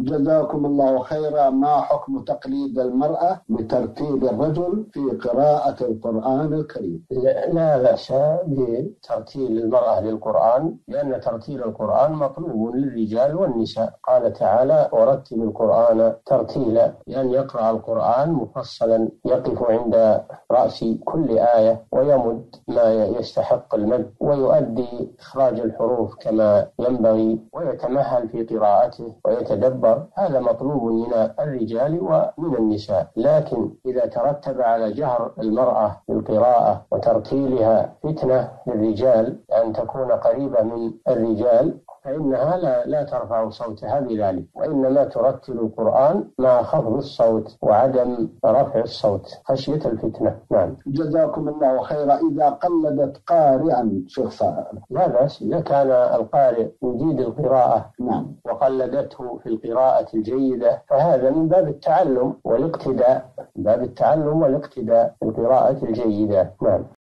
جزاكم الله خيرا. ما حكم تقليد المرأة بترتيب الرجل في قراءة القرآن الكريم؟ لا بأس بترتيل المرأة للقرآن، لأن ترتيل القرآن مطلوب للرجال والنساء. قال تعالى: ورتل القرآن ترتيلا، لأن يقرأ القرآن مفصلا، يقف عند رأس كل آية ويمد ما يستحق المد، ويؤدي إخراج الحروف كما ينبغي، ويتمهل في قراءته ويتدبر. هذا مطلوب من الرجال ومن النساء. لكن إذا ترتب على جهر المرأة بالقراءة وترتيلها فتنة للرجال، أن تكون قريبة من الرجال، فإنها لا ترفع صوتها بذلك، وإنما ترتل القرآن مع خفض الصوت وعدم رفع الصوت خشية الفتنة. نعم. جزاكم الله خيرا. إذا قلدت قارئا شيخ صالح لا بأس، إذا كان القارئ يجيد القراءة نعم وقلدته في القراءة الجيدة، فهذا من باب التعلم والاقتداء، بالقراءة الجيدة. نعم.